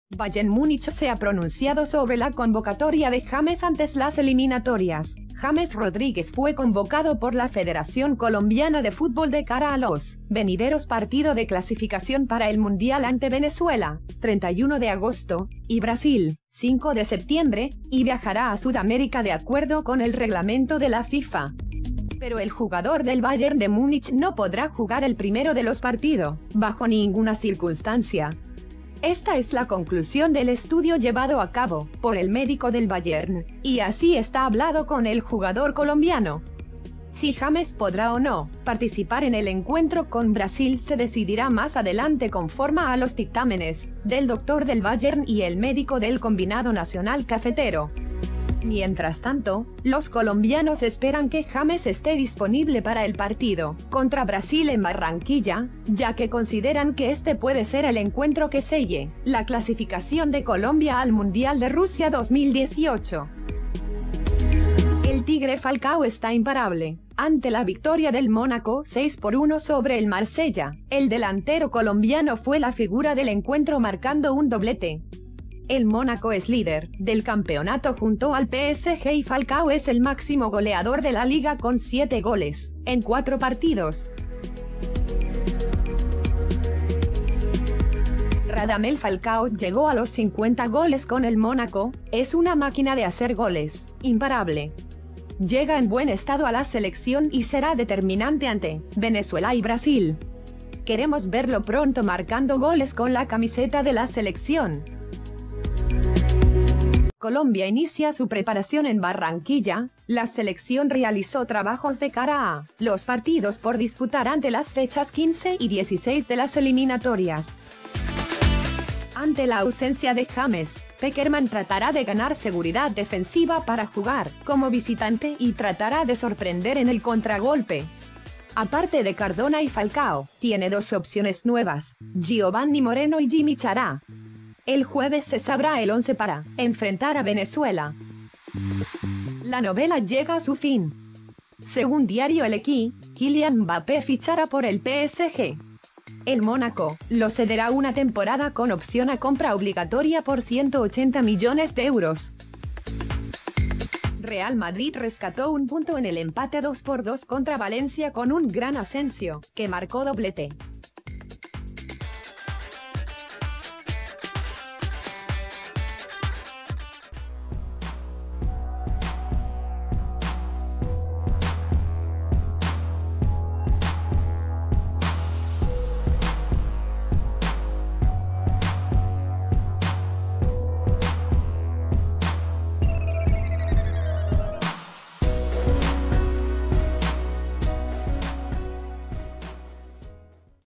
Bayern Múnich se ha pronunciado sobre la convocatoria de James antes las eliminatorias. James Rodríguez fue convocado por la Federación Colombiana de Fútbol de cara a los venideros partidos de clasificación para el Mundial ante Venezuela, 31 de agosto, y Brasil, 5 de septiembre, y viajará a Sudamérica de acuerdo con el reglamento de la FIFA. Pero el jugador del Bayern de Múnich no podrá jugar el primero de los partidos, bajo ninguna circunstancia. Esta es la conclusión del estudio llevado a cabo por el médico del Bayern, y así está hablado con el jugador colombiano. Si James podrá o no participar en el encuentro con Brasil se decidirá más adelante conforme a los dictámenes del doctor del Bayern y el médico del combinado nacional cafetero. Mientras tanto, los colombianos esperan que James esté disponible para el partido contra Brasil en Barranquilla, ya que consideran que este puede ser el encuentro que selle la clasificación de Colombia al Mundial de Rusia 2018. El Tigre Falcao está imparable. Ante la victoria del Mónaco 6-1 sobre el Marsella, el delantero colombiano fue la figura del encuentro marcando un doblete. El Mónaco es líder del campeonato junto al PSG y Falcao es el máximo goleador de la liga con 7 goles en 4 partidos. Radamel Falcao llegó a los 50 goles con el Mónaco, es una máquina de hacer goles, imparable. Llega en buen estado a la selección y será determinante ante Venezuela y Brasil. Queremos verlo pronto marcando goles con la camiseta de la selección. Colombia inicia su preparación en Barranquilla. La selección realizó trabajos de cara a los partidos por disputar ante las fechas 15 y 16 de las eliminatorias. Ante la ausencia de James, Pekerman tratará de ganar seguridad defensiva para jugar como visitante y tratará de sorprender en el contragolpe. Aparte de Cardona y Falcao, tiene 2 opciones nuevas, Giovanni Moreno y Jimmy Chará. El jueves se sabrá el 11 para enfrentar a Venezuela. La novela llega a su fin. Según diario El Equipo, Kylian Mbappé fichará por el PSG. El Mónaco lo cederá una temporada con opción a compra obligatoria por 180 millones de euros. Real Madrid rescató un punto en el empate 2-2 contra Valencia con un gran Asensio, que marcó doblete.